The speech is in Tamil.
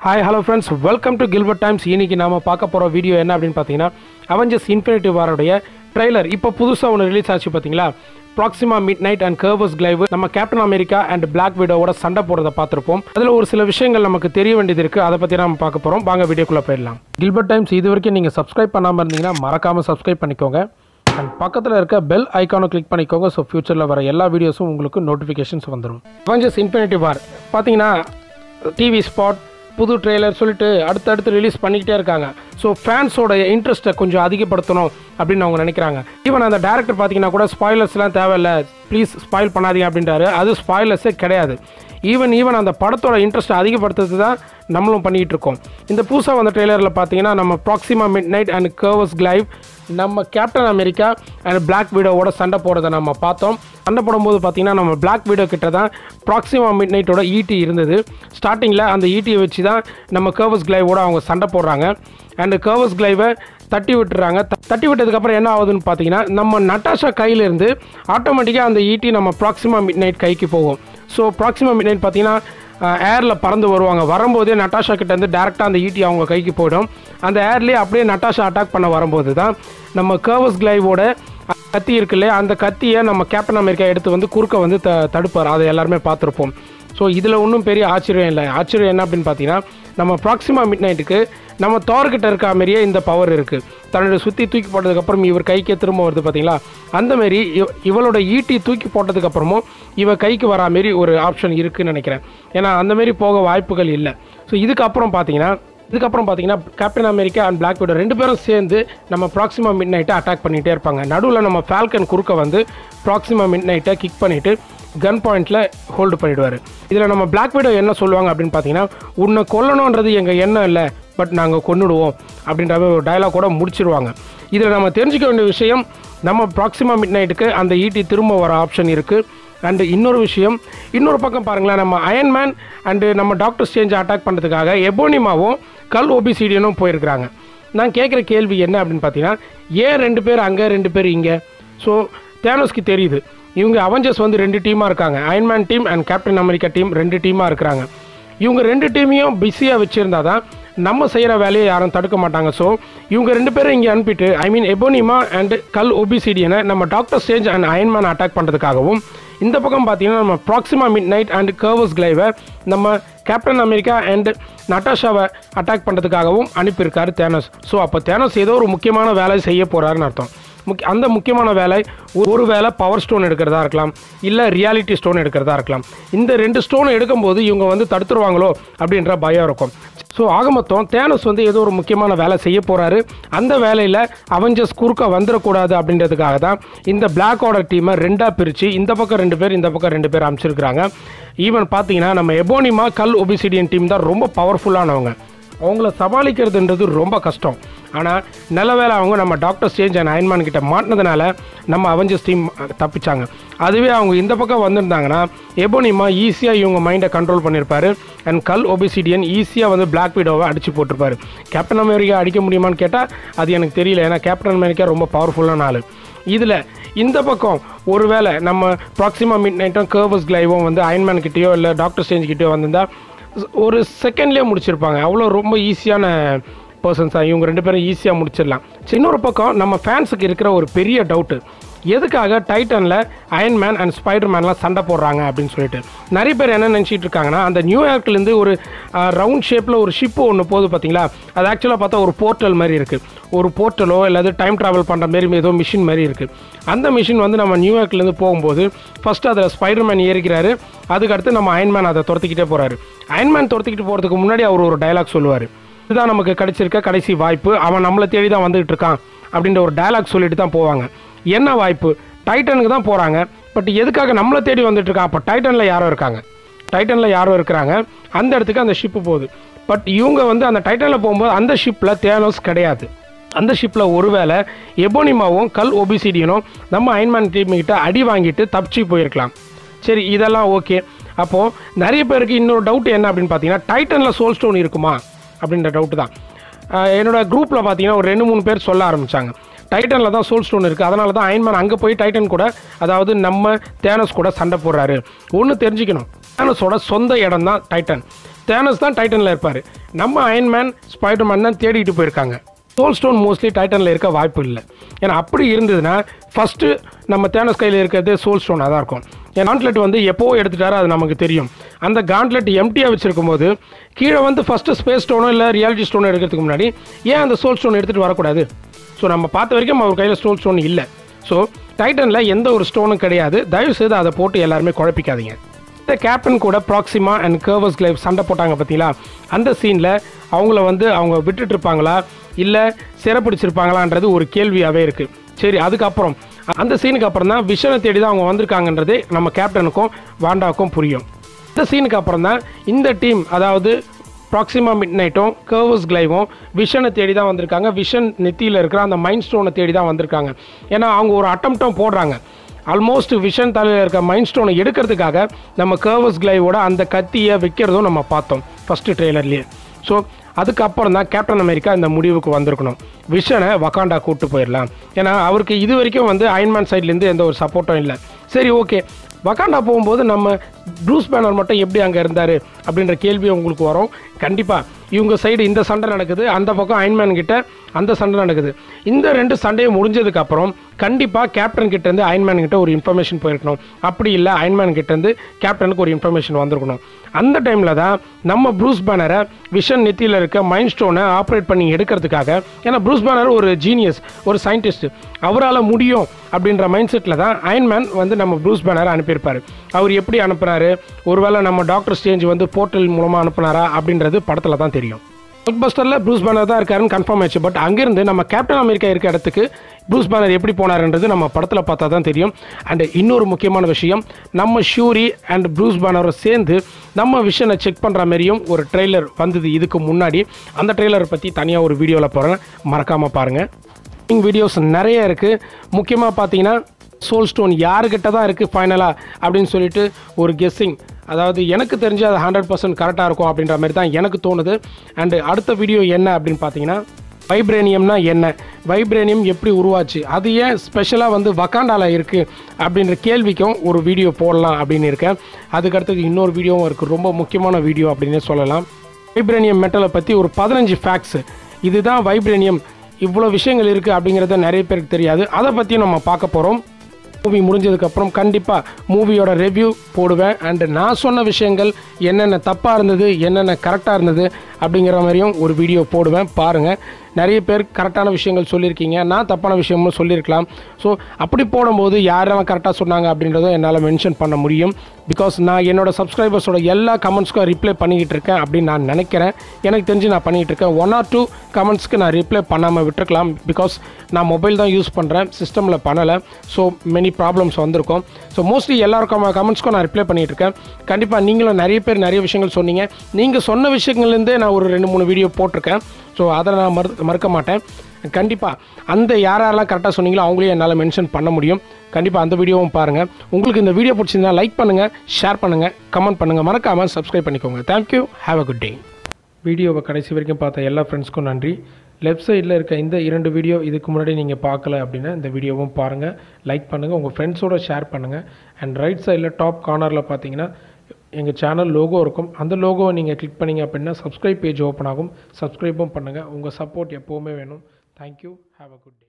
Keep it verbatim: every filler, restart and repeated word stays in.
Hi, hello friends, welcome to Gilbert Times. இன்னைக்கு நாம பார்க்க போற வீடியோ என்ன அப்படினு பாத்தீங்கன்னா Avengers Infinity War உடைய ட்ரைலர் இப்போ புதுசா ஒன்னு ரிலீஸ் ஆச்சு பாத்தீங்களா. Proxima Midnight and Curvus Glaive நம்ம Captain America and Black Widow ஓட சண்டை போறத பார்த்திருப்போம். அதுல ஒரு சில விஷயங்கள் நமக்கு தெரிய வேண்டியது இருக்கு. அத பத்தி நாம பார்க்க போறோம். வாங்க வீடியோக்குள்ள போயிடலாம். Gilbert Times இதுவரைக்கும் நீங்க Subscribe பண்ணாம இருந்தீங்கன்னா மறக்காம Subscribe பண்ணிக்கோங்க. And பக்கத்துல இருக்க பெல் ஐகானை கிளிக் பண்ணிக்கோங்க. சோ ஃபியூச்சர்ல வர எல்லா வீடியோஸும் உங்களுக்கு நோட்டிஃபிகேஷன்ஸ் வந்துரும். Avengers Infinity War பாத்தீங்கன்னா டிவி ஸ்பாட் புது ட்ரெய்லர் சொல்லிட்டு அடுத்தடுத்து ரிலீஸ் பண்ணிக்கிட்டே இருக்காங்க. ஸோ ஃபேன்ஸோட இன்ட்ரெஸ்ட்டை கொஞ்சம் அதிகப்படுத்தணும் அப்படின்னு அவங்க நினைக்கிறாங்க. ஈவன் அந்த டேரக்டர் பார்த்தீங்கன்னா கூட ஸ்பாய்லர்ஸ்லாம் தேவையில்லை, ப்ளீஸ் ஸ்பாயில் பண்ணாதீங்க அப்படின்றாரு. அது ஸ்பாய்லர்ஸே கிடையாது. ஈவன் ஈவன் அந்த படத்தோட இன்ட்ரெஸ்ட்டை அதிகப்படுத்துறது தான் நம்மளும் பண்ணிகிட்டு இருக்கோம். இந்த புதுசாக வந்த ட்ரெய்லரில் பார்த்தீங்கன்னா நம்ம Proxima Midnight and Corvus Glaive நம்ம கேப்டன் அமெரிக்கா அண்ட் பிளாக் வீடோவோட சண்டை போடுறதை நம்ம பார்த்தோம். சண்டை போடும்போது பார்த்தீங்கன்னா நம்ம பிளாக் வீடோ கிட்ட தான் ப்ராக்சிமா மிட் நைட்டோட ஈட்டி இருந்தது. ஸ்டார்டிங்கில் அந்த ஈட்டியை வச்சு தான் நம்ம கர்வஸ் கிளைவோட அவங்க சண்டை போடுறாங்க. அண்டு கர்வஸ் கிளைவை தட்டி விட்டுறாங்க. தட்டி விட்டதுக்கப்புறம் என்ன ஆகுதுன்னு பார்த்தீங்கன்னா நம்ம நட்டாஷா கையிலேருந்து ஆட்டோமேட்டிக்காக அந்த ஈட்டி நம்ம ப்ராக்சிமா மிட் நைட் கைக்கு போகும். ஸோ ப்ராக்சிமா மிட் நைட் பார்த்தீங்கன்னா ஏரில் பறந்து வருவாங்க. வரும்போதே நட்டாஷா கிட்டேருந்து டேரெக்டாக அந்த ஈட்டி அவங்க கைக்கு போயிடும். அந்த ஏர்லேயே அப்படியே நட்டாஷா அட்டாக் பண்ண வரும்போது தான் நம்ம கர்வஸ் கிளைவோட கத்தி இருக்குல்லையே அந்த கத்தியை நம்ம கேப்டன் அமெரிக்கா எடுத்து வந்து குறுக்க வந்து த தடுப்பார். அதை எல்லாருமே பார்த்துருப்போம். ஸோ இதில் ஒன்றும் பெரிய ஆச்சரியம் இல்லை. ஆச்சரியம் என்ன அப்படின்னு பார்த்தீங்கன்னா நம்ம ப்ராக்சிமா மிட் நைட்டுக்கு நம்ம தோர்கிட்ட இருக்க மாதிரியே இந்த பவர் இருக்குது. தன்னோட சுற்றி தூக்கி போட்டதுக்கப்புறம் இவர் கைக்கே திரும்ப வருது பார்த்தீங்களா. அந்தமாரி இவளோட ஈட்டி தூக்கி போட்டதுக்கப்புறமும் இவ கைக்கு வரா மாரி ஒரு ஆப்ஷன் இருக்குதுன்னு நினைக்கிறேன். ஏன்னா அந்தமாரி போக வாய்ப்புகள் இல்லை. ஸோ இதுக்கப்புறம் பார்த்தீங்கன்னா இதுக்கப்புறம் பார்த்தீங்கன்னா Captain America and Black Widow ரெண்டு பேரும் சேர்ந்து நம்ம ப்ராக்சிமா மிட் நைட்டை அட்டாக் பண்ணிகிட்டே இருப்பாங்க. நடுவில் நம்ம ஃபால்கன் குறுக்க வந்து ப்ராக்சிமா மிட் நைட்டை கிக் பண்ணிவிட்டு கன் பாயிண்டில் ஹோல்டு பண்ணிவிடுவார். இதில் நம்ம பிளாக் விடோ என்ன சொல்லுவாங்க அப்படின்னு பார்த்தீங்கன்னா உன்னை கொல்லணுன்றது எங்கள் எண்ணம் இல்லை, பட் நாங்கள் கொன்னுடுவோம் அப்படின்ற ஒரு டயலாக் கூட முடிச்சிருவாங்க. இதில் நம்ம தெரிஞ்சுக்க வேண்டிய விஷயம் நம்ம ப்ராக்சிமா மிட் நைட்டுக்கு அந்த ஈட்டி திரும்ப வர ஆப்ஷன் இருக்குது. அண்டு இன்னொரு விஷயம், இன்னொரு பக்கம் பாருங்களேன், நம்ம அயன்மேன் அண்டு நம்ம டாக்டர் ஸ்ட்ரேஞ்சை அட்டாக் பண்ணுறதுக்காக எபோனிமாவும் கல் ஒபிசிடியனும் போயிருக்கிறாங்க. நான் கேட்குற கேள்வி என்ன அப்படின்னு பார்த்தீங்கன்னா ஏன் ரெண்டு பேர் அங்கே ரெண்டு பேர் இங்கே? ஸோ தேனோஸ்க்கு தெரியுது இவங்க அவெஞ்சர்ஸ் வந்து ரெண்டு டீமாக இருக்காங்க. Iron Man team and Captain America team ரெண்டு டீமாக இருக்கிறாங்க. இவங்க ரெண்டு டீமையும் பிஸியாக வச்சுருந்தா தான் நம்ம செய்கிற வேலையை யாரும் தடுக்க மாட்டாங்க. ஸோ இவங்க ரெண்டு பேரும் இங்கே அனுப்பிட்டு ஐ மீன் எபோனிமா அண்ட் கல் ஒபிசிடியனை நம்ம doctor Strange and Iron Man attack பண்ணுறதுக்காகவும், இந்த பக்கம் பார்த்தீங்கன்னா நம்ம Proxima Midnight and Corvus கிளைவை நம்ம கேப்டன் அமெரிக்கா அண்ட் நட்டாஷாவை அட்டாக் பண்ணுறதுக்காகவும் அனுப்பியிருக்காரு தேனோஸ். ஸோ அப்போ தேனோஸ் ஏதோ ஒரு முக்கியமான வேலை செய்ய போகிறாருன்னு அர்த்தம். முக்கிய அந்த முக்கியமான வேலை ஒரு வேளை பவர் ஸ்டோன் எடுக்கிறதா இருக்கலாம், இல்லை ரியாலிட்டி ஸ்டோன் எடுக்கிறதா இருக்கலாம். இந்த ரெண்டு ஸ்டோனை எடுக்கும்போது இவங்க வந்து தடுத்துருவாங்களோ அப்படின்ற பயம் இருக்கும். ஸோ ஆக மொத்தம் தேனோஸ் வந்து ஏதோ ஒரு முக்கியமான வேலை செய்ய போகிறாரு. அந்த வேலையில் அவெஞ்சர்ஸ் குறுக்க வந்துடக்கூடாது அப்படின்றதுக்காக தான் இந்த பிளாக்கோட டீமை ரெண்டாக பிரித்து இந்த பக்கம் ரெண்டு பேர் இந்த பக்கம் ரெண்டு பேர் அமைச்சிருக்கிறாங்க. ஈவன் பார்த்தீங்கன்னா நம்ம எபோனிமா கல் ஒபிசிடியன் டீம் தான் ரொம்ப பவர்ஃபுல்லானவங்க. அவங்கள சமாளிக்கிறதுன்றது ரொம்ப கஷ்டம். ஆனால் நல்ல வேலை அவங்க நம்ம டாக்டர் ஸ்ட்ரேஞ்ச் அண்ட் அயன்மேன் கிட்ட மாட்டினதுனால நம்ம அவெஞ்சர்ஸ் டீம் தப்பிச்சாங்க. அதுவே அவங்க இந்த பக்கம் வந்திருந்தாங்கன்னா எபோனிமா ஈஸியாக இவங்க மைண்டை கண்ட்ரோல் பண்ணியிருப்பாரு. அண்ட் கல் ஒபிசிடியன் ஈஸியாக வந்து பிளாக் விடோவை அடித்து போட்டிருப்பாரு. கேப்டன் அமெரிக்கா அடிக்க முடியுமான்னு கேட்டால் அது எனக்கு தெரியல. ஏன்னா கேப்டன் அமெரிக்கா ரொம்ப பவர்ஃபுல்லான ஆள். இதில் இந்த பக்கம் ஒருவேளை நம்ம ப்ராக்சிமா மிட் நைட்டும் கர்வஸ் கிளைவும் வந்து அயன்மேன் கிட்டேயோ இல்லை டாக்டர் ஸ்ட்ரேஞ்ச் கிட்டேயோ வந்திருந்தால் ஒரு செகண்ட்லேயே முடிச்சிருப்பாங்க. அவ்வளோ ரொம்ப ஈஸியான பர்சன்ஸாக இவங்க ரெண்டு பேரும் ஈஸியாக முடிச்சிடலாம். இன்னொரு பக்கம் நம்ம ஃபேன்ஸுக்கு இருக்கிற ஒரு பெரிய டவுட்டு, எதுக்காக டைட்டனில் அயன்மேன் அண்ட் ஸ்பைடர்மேன்லாம் சண்டை போடுறாங்க அப்படின்னு சொல்லிட்டு நிறைய பேர் என்ன நினச்சிட்டு இருக்காங்கன்னா அந்த நியூயார்க்லேருந்து ஒரு ரவுண்ட் ஷேப்பில் ஒரு ஷிப்பு ஒன்று போகுது பார்த்தீங்களா, அது ஆக்சுவலாக பார்த்தா ஒரு போர்ட்டல் மாதிரி இருக்குது. ஒரு போர்ட்டலோ இல்லாது டைம் ட்ராவல் பண்ணுற மாரி ஏதோ மிஷின் மாதிரி இருக்குது. அந்த மிஷின் வந்து நம்ம நியூயார்க்லேருந்து போகும்போது ஃபஸ்ட்டு அதில் ஸ்பைடர்மேன் ஏறிக்கிறாரு. அதுக்கடுத்து நம்ம அயன்மேன் அதை துரத்திக்கிட்டே போகிறாரு. அயன்மேன் துரத்திக்கிட்டு போகிறதுக்கு முன்னாடி அவர் ஒரு டைலாக் சொல்லுவார், இதுதான் நமக்கு கிடைச்சிருக்க கடைசி வாய்ப்பு, அவன் நம்மளை தேடி தான் வந்துகிட்டு இருக்கான் அப்படின்ற ஒரு டைலாக் சொல்லிட்டு தான் போவாங்க. என்ன வாய்ப்பு? டைட்டனுக்கு தான் போகிறாங்க. பட் எதுக்காக நம்மளை தேடி வந்துட்டு இருக்கான்? அப்போ டைட்டனில் யாரோ இருக்காங்க, டைட்டனில் யாரோ இருக்கிறாங்க. அந்த இடத்துக்கு அந்த ஷிப்பு போகுது. பட் இவங்க வந்து அந்த டைட்டனில் போகும்போது அந்த ஷிப்பில் தேனோஸ் கிடையாது. அந்த ஷிப்பில் ஒருவேளை எபோனிமாவும் கல் ஒபிசிடியனும் நம்ம அயன்மேன் டீம்கிட்ட அடி வாங்கிட்டு தப்பிச்சு போயிருக்கலாம். சரி, இதெல்லாம் ஓகே. அப்போது நிறைய பேருக்கு இன்னொரு டவுட் என்ன அப்படின்னு பார்த்தீங்கன்னா டைட்டனில் சோல் ஸ்டோன் இருக்குமா அப்படின்ற டவுட்டு தான். என்னோடய குரூப்பில் பார்த்தீங்கன்னா ஒரு ரெண்டு மூணு பேர் சொல்ல ஆரம்பித்தாங்க டைட்டனில் தான் சோல் ஸ்டோன் இருக்குது, அதனால தான் அயன்மேன் அங்கே போய் டைட்டன் கூட அதாவது நம்ம தேனோஸ் கூட சண்டை போடுறாரு. ஒன்று தெரிஞ்சுக்கணும், தேனோஸோட சொந்த இடம் தான் டைட்டன். தேனஸ் தான் டைட்டனில் இருப்பார். நம்ம அயன்மேன் ஸ்பைடர்மேன் தான் தேடிட்டு போயிருக்காங்க. சோல் ஸ்டோன் மோஸ்ட்லி டைட்டனில் இருக்க வாய்ப்பு இல்லை. ஏன்னா அப்படி இருந்ததுன்னா ஃபஸ்ட்டு நம்ம தேனஸ் கையில் இருக்கிறது சோல் ஸ்டோனாக தான் இருக்கும். என் காண்ட்லெட் வந்து எப்போ எடுத்துட்டாரோ அது நமக்கு தெரியும். அந்த காண்ட்லெட் எம்டியாக வச்சுருக்கும் போது கீழே வந்து ஃபஸ்ட்டு ஸ்பேஸ் ஸ்டோனோ இல்லை ரியாலிட்டி ஸ்டோனோ எடுக்கிறதுக்கு முன்னாடி ஏன் அந்த சோல் ஸ்டோன் எடுத்துகிட்டு வரக்கூடாது? ஸோ நம்ம பார்த்த வரைக்கும் அவர் கையில் சோல் ஸ்டோன் இல்லை. ஸோ டைட்டனில் எந்த ஒரு ஸ்டோனும் கிடையாது. தயவுசெய்து அதை போட்டு எல்லாருமே குழப்பிக்காதீங்க. இந்த கேப்டன் கூட ப்ராக்சிமா அண்ட் கர்வஸ் கிளைவ் சண்டை போட்டாங்க பார்த்தீங்களா? அந்த சீனில் அவங்கள வந்து அவங்க விட்டுட்டு இருப்பாங்களா இல்லை சிறப்பிடிச்சிருப்பாங்களான்றது ஒரு கேள்வியாகவே இருக்குது. சரி, அதுக்கப்புறம் அந்த சீனுக்கு அப்புறம் தான் விஷனை தேடி தான் அவங்க வந்திருக்காங்கன்றதே நம்ம கேப்டனுக்கும் வாண்டாவுக்கும் புரியும். இந்த சீனுக்கு அப்புறம் தான் இந்த டீம், அதாவது ப்ராக்சிமா மிட் நைட்டும் கர்வஸ் கிளைவும் விஷனை தேடி தான் வந்திருக்காங்க. விஷன் நெத்தியில் இருக்கிற அந்த மைண்ட் ஸ்டோனை தேடி தான் வந்திருக்காங்க. ஏன்னா அவங்க ஒரு அட்டம்ப்டும் போடுறாங்க. ஆல்மோஸ்ட் விஷன் தலையில் இருக்க மைண்ட் ஸ்டோனை எடுக்கிறதுக்காக நம்ம கர்வஸ் கிளைவோட அந்த கத்தியை வைக்கிறதும் நம்ம பார்த்தோம் ஃபஸ்ட்டு ட்ரெய்லர்லேயே. ஸோ அதுக்கப்புறம் தான் கேப்டன் அமெரிக்கா இந்த முடிவுக்கு வந்திருக்கணும், விஷனை வக்காண்டா கூப்பிட்டு போயிடலாம். ஏன்னா அவருக்கு இது வரைக்கும் வந்து அயன்மேன் சைட்லேருந்து எந்த ஒரு சப்போர்ட்டும் இல்லை. சரி, ஓகே, வக்காண்டா போகும்போது நம்ம ப்ரூஸ் பேனர் மட்டும் எப்படி அங்கே இருந்தார் அப்படின்ற கேள்வி உங்களுக்கு வரும். கண்டிப்பாக இவங்க சைடு இந்த சண்டை நடக்குது, அந்த பக்கம் அயன்மேன் கிட்ட அந்த சண்டை நடக்குது. இந்த ரெண்டு சண்டையும் முடிஞ்சதுக்கப்புறம் கண்டிப்பாக கேப்டன் கிட்டேருந்து அயன்மேன் கிட்ட ஒரு இன்ஃபர்மேஷன் போயிருக்கணும். அப்படி இல்லை அயன்மேன் கிட்டேருந்து கேப்டனுக்கு ஒரு இன்ஃபர்மேஷன் வந்திருக்கணும். அந்த டைமில் தான் நம்ம ப்ரூஸ் பேனரை விஷன் நெத்தியில் இருக்க மைண்ட் ஸ்டோனை ஆப்ரேட் பண்ணி எடுக்கிறதுக்காக, ஏன்னா ப்ரூஸ் பேனர் ஒரு ஜீனியஸ், ஒரு சயின்டிஸ்ட், அவரால் முடியும் அப்படின்ற மைண்ட் செட்டில் தான் அயன்மேன் வந்து நம்ம ப்ரூஸ் பேனரை அனுப்பியிருப்பார். அவர் எப்படி அனுப்புனாரு, ஒருவேளை நம்ம டாக்டர் ஸ்ட்ரேஞ்ச் வந்து போர்ட்டல் மூலமாக அனுப்புனாரா அப்படின்றது படத்தில் தான் தெரியும். ஹல்க் பஸ்டரில் ப்ரூஸ் பேனர் தான் இருக்காருன்னு கன்ஃபார்ம் ஆயிடுச்சு. பட் அங்கேருந்து நம்ம கேப்டன் அமெரிக்கா இருக்க இடத்துக்கு ப்ரூஸ் பேனர் எப்படி போனார்ன்றது நம்ம படத்தில் பார்த்தா தான் தெரியும். அண்ட் இன்னொரு முக்கியமான விஷயம், நம்ம ஷூரி அண்ட் ப்ரூஸ் பேனரை சேர்ந்து நம்ம விஷனை செக் பண்ணுற மாதிரியும் ஒரு ட்ரெய்லர் வந்தது இதுக்கு முன்னாடி. அந்த ட்ரெய்லரை பற்றி தனியாக ஒரு வீடியோவில் போகிறேன், மறக்காமல் பாருங்கள். வீடியோஸ் நிறைய இருக்குது. முக்கியமாக பார்த்தீங்கன்னா சோல் ஸ்டோன் யாருக்கிட்ட தான் இருக்குது ஃபைனலாக அப்படின்னு சொல்லிட்டு ஒரு கெஸ்ஸிங், அதாவது எனக்கு தெரிஞ்சு அது ஹண்ட்ரட் பர்சன்ட் கரெக்டாக இருக்கும் அப்படின்ற மாதிரி தான் எனக்கு தோணுது. அண்டு அடுத்த வீடியோ என்ன அப்படின்னு பார்த்தீங்கன்னா, வைப்ரேனியம்னா என்ன, வைப்ரேனியம் எப்படி உருவாச்சு, அது ஏன் ஸ்பெஷலாக வந்து வக்காண்டாவில் இருக்குது அப்படின்ற கேள்விக்கும் ஒரு வீடியோ போடலாம் அப்படின்னு இருக்கேன். அதுக்கடுத்தது இன்னொரு வீடியோவும் இருக்குது, ரொம்ப முக்கியமான வீடியோ அப்படின்னே சொல்லலாம். வைப்ரேனியம் மெட்டலை பற்றி ஒரு பதினஞ்சு ஃபேக்ட்ஸு, இதுதான் வைப்ரேனியம், இவ்வளோ விஷயங்கள் இருக்குது அப்படிங்கிறத நிறைய பேருக்கு தெரியாது. அதை பற்றியும் நம்ம பார்க்க போகிறோம். மூவி முடிஞ்சதுக்கப்புறம் கண்டிப்பாக மூவியோட ரிவ்யூ போடுவேன். அண்டு நான் சொன்ன விஷயங்கள் என்னென்ன தப்பாக இருந்தது, என்னென்ன கரெக்டாக இருந்தது அப்படிங்கிற மாதிரியும் ஒரு வீடியோ போடுவேன், பாருங்கள். நிறைய பேர் கரெக்டான விஷயங்கள் சொல்லியிருக்கீங்க, நான் தப்பான விஷயமும் சொல்லியிருக்கலாம். ஸோ அப்படி போடும்போது யாரெல்லாம் கரெக்டாக சொன்னாங்க அப்படின்றதும் என்னால் மென்ஷன் பண்ண முடியும். பிகாஸ் நான் என்னோடய சப்ஸ்கிரைபர்ஸோட எல்லா கமெண்ட்ஸ்க்கும் ரிப்ளை பண்ணிக்கிட்டு இருக்கேன் அப்படின்னு நான் நினைக்கிறேன். எனக்கு தெரிஞ்சு நான் பண்ணிகிட்டு இருக்கேன். ஒன் ஆர் டூ கமெண்ட்ஸ்க்கு நான் ரிப்ளை பண்ணாமல் விட்டுருக்கலாம். பிகாஸ் நான் மொபைல் தான் யூஸ் பண்ணுறேன், சிஸ்டமில் பண்ணலை. ஸோ மெனி ப்ராப்ளம்ஸ் வந்திருக்கும். ஸோ மோஸ்ட்லி எல்லாருக்கும் கமெண்ட்ஸ்க்கும் நான் ரிப்ளை பண்ணிகிட்டு இருக்கேன். கண்டிப்பாக நீங்களும் நிறைய பேர் நிறைய விஷயங்கள் சொன்னீங்க. நீங்கள் சொன்ன விஷயங்கள்லேருந்தே நான் ஒரு ரெண்டு மூணு வீடியோ போட்டிருக்கேன். ஸோ அதை நான் மறு மறுக்க மாட்டேன். கண்டிப்பாக அந்த யாரெல்லாம் கரெக்டாக சொன்னீங்களோ அவங்களையும் என்னால் மென்ஷன் பண்ண முடியும். கண்டிப்பாக அந்த வீடியோவும் பாருங்கள். உங்களுக்கு இந்த வீடியோ பிடிச்சிருந்தா லைக் பண்ணுங்கள், ஷேர் பண்ணுங்கள், கமெண்ட் பண்ணுங்கள், மறக்காமல் சப்ஸ்கிரைப் பண்ணிக்கோங்க. Thank you, have a good day. வீடியோவை கடைசி வரைக்கும் பார்த்த எல்லா ஃப்ரெண்ட்ஸ்க்கும் நன்றி. லெஃப்ட் சைடில் இருக்க இந்த இரண்டு வீடியோ இதுக்கு முன்னாடி நீங்கள் பார்க்கல அப்படின்னா இந்த வீடியோவும் பாருங்கள், லைக் பண்ணுங்கள், உங்கள் ஃப்ரெண்ட்ஸோடு ஷேர் பண்ணுங்கள். அண்ட் ரைட் சைடில் டாப் கார்னரில் பார்த்தீங்கன்னா எங்கள் சேனல் லோகோ இருக்கும். அந்த லோகோவை நீங்கள் கிளிக் பண்ணிங்க அப்படின்னா சப்ஸ்கிரைப் பேஜ் ஓப்பன் ஆகும். சப்ஸ்கிரைப்பும் பண்ணுங்கள். உங்கள் சப்போர்ட் எப்போவுமே வேணும். Thank you, have a good day.